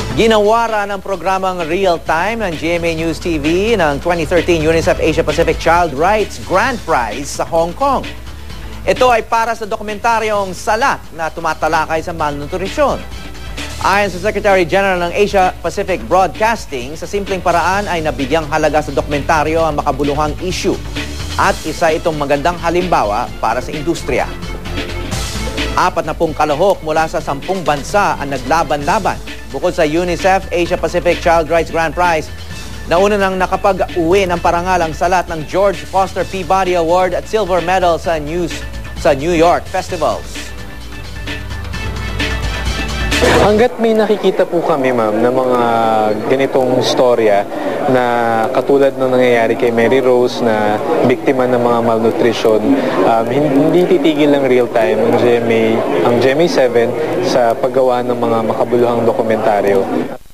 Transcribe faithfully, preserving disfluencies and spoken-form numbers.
Ginawara ng programang Real Time ng G M A News T V ng twenty thirteen UNICEF Asia Pacific Child Rights Grand Prize sa Hong Kong. Ito ay para sa dokumentaryong Salat na tumatalakay sa malnutrisyon. Ayon sa Secretary General ng Asia Pacific Broadcasting, sa simpleng paraan ay nabigyang halaga sa dokumentaryo ang makabuluhang issue at isa itong magandang halimbawa para sa industriya. Apat na pong kalahok mula sa sampung bansa ang naglaban-laban. Bukod sa UNICEF Asia Pacific Child Rights Grand Prize, nauna nang nakapag-uwi ng parangal ang Salat ng George Foster Peabody Award at Silver Medal sa, News, sa New York Festivals. Hanggat may nakikita po kami, ma'am, na mga ganitong storya na katulad ng nangyayari kay Mary Rose na biktima ng mga malnutrition, um, hindi titigil ng Real Time ang G M A, ang G M A seven sa paggawa ng mga makabuluhang dokumentaryo.